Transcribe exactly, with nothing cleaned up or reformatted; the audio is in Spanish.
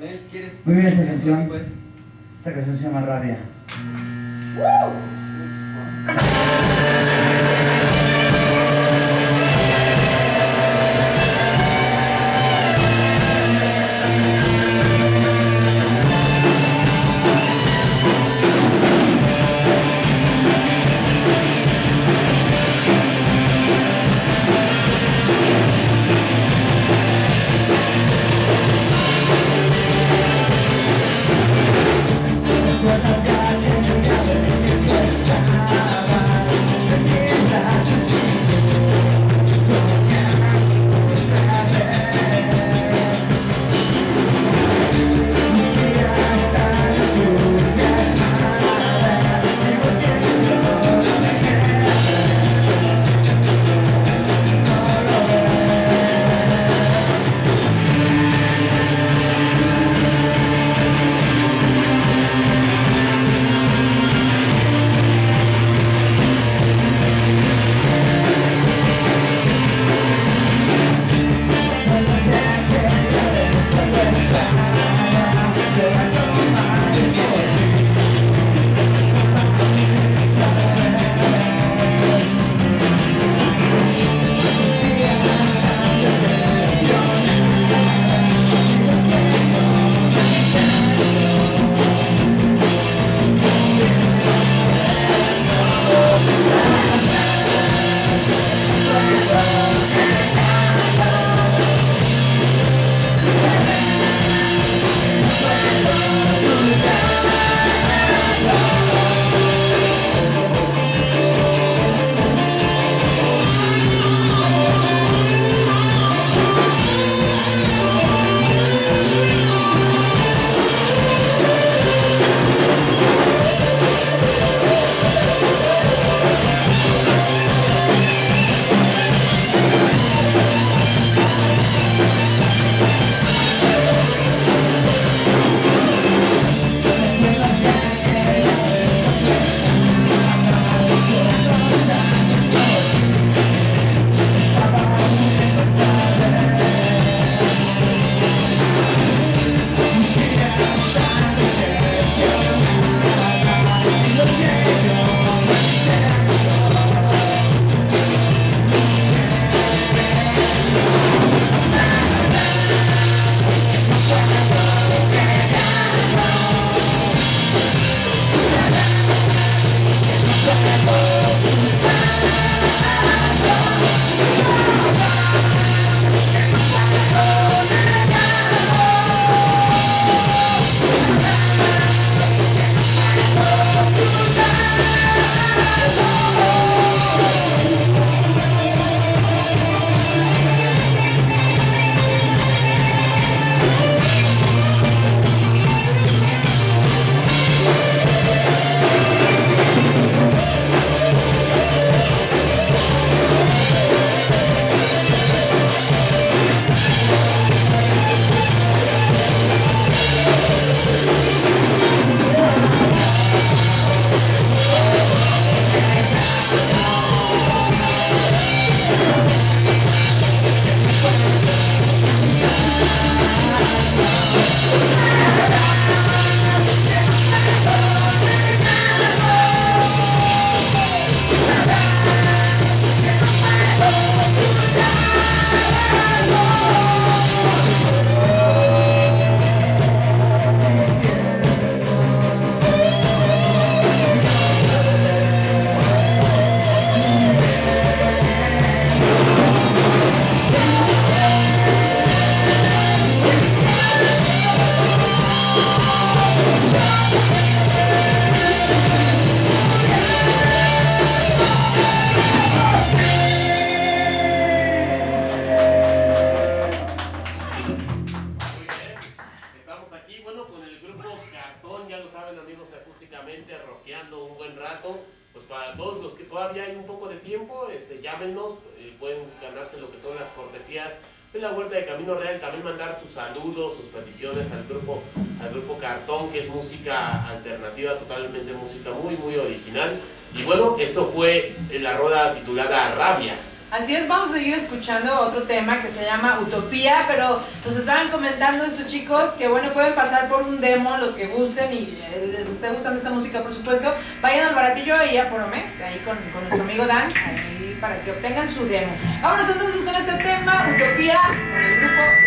él, si quieres. Muy bien esta canción. Después. Esta canción se llama Rabia. llámenos, eh, pueden ganarse lo que son las cortesías de la Huerta de Camino Real, también mandar sus saludos, sus peticiones al grupo, al grupo Cartón, que es música alternativa, totalmente música muy muy original. Y bueno, esto fue la rola titulada Rabia. Así es, vamos a seguir escuchando otro tema que se llama Utopía, pero nos estaban comentando estos chicos que bueno, pueden pasar por un demo los que gusten y les esté gustando esta música, por supuesto. Vayan al Baratillo y a Foromex, ahí con, con nuestro amigo Dan, ahí para que obtengan su demo. Vámonos entonces con este tema, Utopía, con el grupo